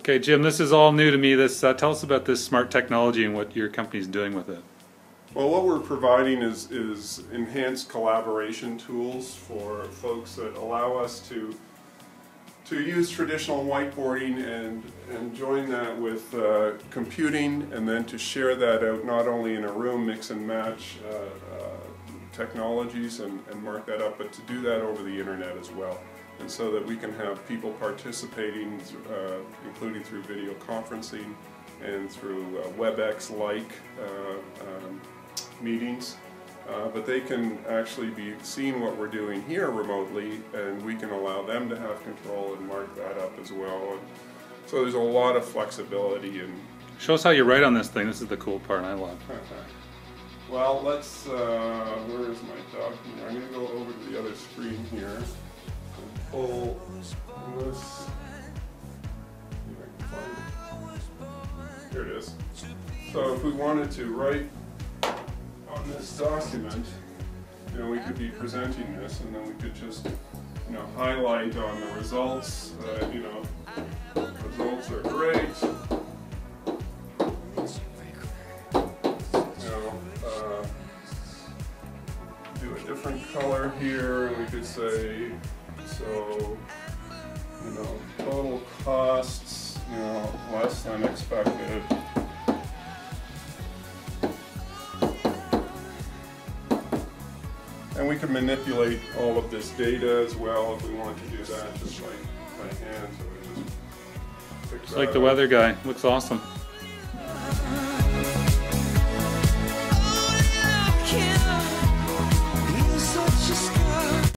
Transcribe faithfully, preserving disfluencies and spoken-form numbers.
Okay, Jim, this is all new to me. This uh, tell us about this smart technology and what your company's doing with it. Well, what we're providing is, is enhanced collaboration tools for folks that allow us to to use traditional whiteboarding and, and join that with uh, computing, and then to share that out not only in a room, mix and match uh, uh, technologies and, and mark that up, but to do that over the internet as well. And so that we can have people participating, uh, including through video conferencing and through uh, WebEx-like uh, um, meetings. Uh, but they can actually be seeing what we're doing here remotely, and we can allow them to have control and mark that up as well. And so there's a lot of flexibility. And show us how you write on this thing. This is the cool part I love. Well, let's, uh, where is my document? I'm going to go over to the other screen here and pull this. See if I can find it. Here it is. So if we wanted to write on this document, you know, we could be presenting this, and then we could just, you know, highlight on the results. Uh, you know, results are great. You know, uh, do a different color here, and we could say, so, you know, total costs, you know, less than expected. And we can manipulate all of this data as well if we want to do that just by, by hand. So we just it's like the weather guy. Looks awesome.